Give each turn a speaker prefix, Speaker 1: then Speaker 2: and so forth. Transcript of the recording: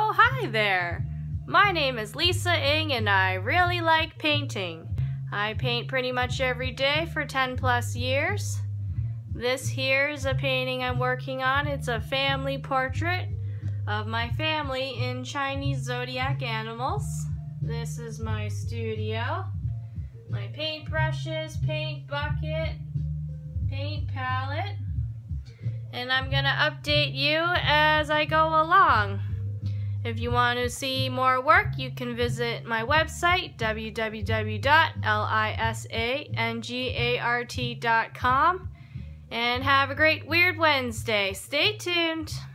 Speaker 1: Oh, hi there! My name is Lisa Ng and I really like painting. I paint pretty much every day for 10 plus years. This here is a painting I'm working on. It's a family portrait of my family in Chinese zodiac animals. This is my studio. My paint brushes, paint bucket, paint palette. And I'm gonna update you as I go along. If you want to see more work, you can visit my website, www.lisangart.com, and have a great Weird Wednesday. Stay tuned.